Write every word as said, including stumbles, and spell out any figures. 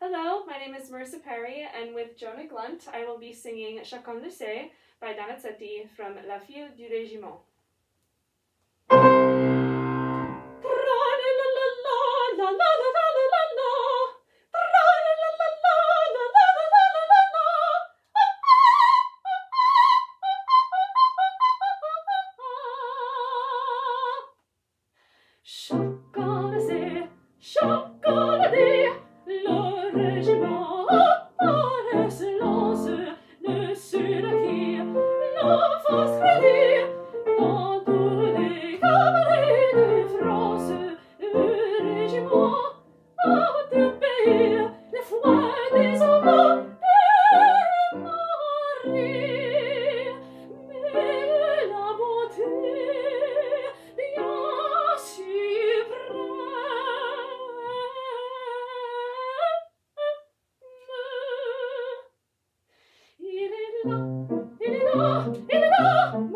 Hello, my name is Marissa Perry, and with Jonah Glunt, I will be singing Chacun, sait by Donizetti from La Fille du Régiment. Chacun sait, chacun dit, le régiment par excellence ne sait de qui la force crédit dans tous les cabarets de France. Le régiment a deux pays, les foi des enfants et maris, mais la bonté bien suprême. Il est là, il est là, il est là.